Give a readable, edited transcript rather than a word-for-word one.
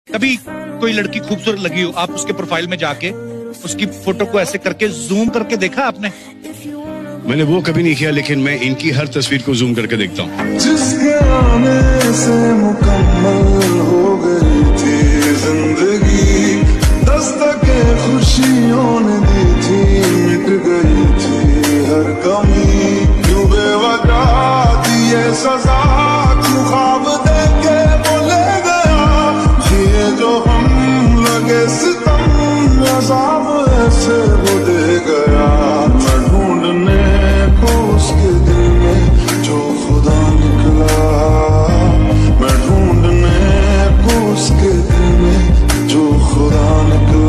कभी कोई लड़की खूबसूरत लगी हो, आप उसके प्रोफाइल में जाके उसकी फोटो को ऐसे करके जूम करके देखा आपने? मैंने वो कभी नहीं किया, लेकिन मैं इनकी हर तस्वीर को जूम करके देखता हूँ। जिसके आने से मुकम्मल हो गई थी जिंदगी, दस्तके खुशियों ने दी थी, मिट गई थी हर कमी। क्यों बेवजह दिए सजा, क्यों ख्वाब देके बोले गया, जिए जो हम लगे सितम, अज़ाब ऐसे वो दे गया। मैं ढूंढने को उसके दिल में जो खुदा निकला, मैं ढूंढने को उसके दिल में जो खुदा निकला।